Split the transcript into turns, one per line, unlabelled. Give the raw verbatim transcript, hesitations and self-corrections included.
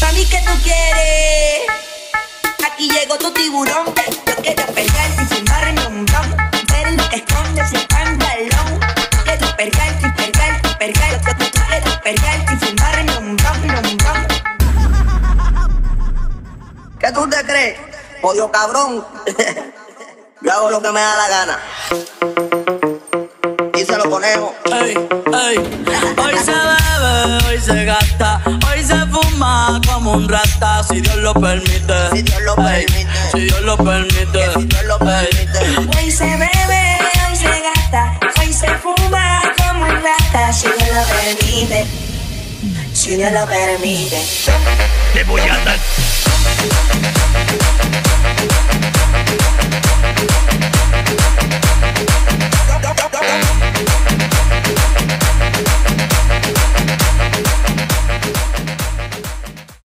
Mami, ¿qué tú quieres? Aquí llegó tu tiburón. Yo quiero pegarte sin firmarme un blon. Ver lo que esconde ese pantalón. Quiero pegarte y pegarte y pegarte. Yo quiero pegarte y firmarme un blon, un blon. ¿Qué tú te crees? Odio cabrón. Yo hago lo que me da la gana. Y se lo ponemos.
Ey, ey. Hoy se bebe, hoy se gasta, hoy se fuma como un rata, si Dios lo permite.
Si Dios lo permite.
Si Dios lo permite.
Si Dios lo permite.
Hoy se bebe, hoy se gasta, hoy se fuma como un rata, si Dios lo permite. Si Dios lo permite.
Te voy a dar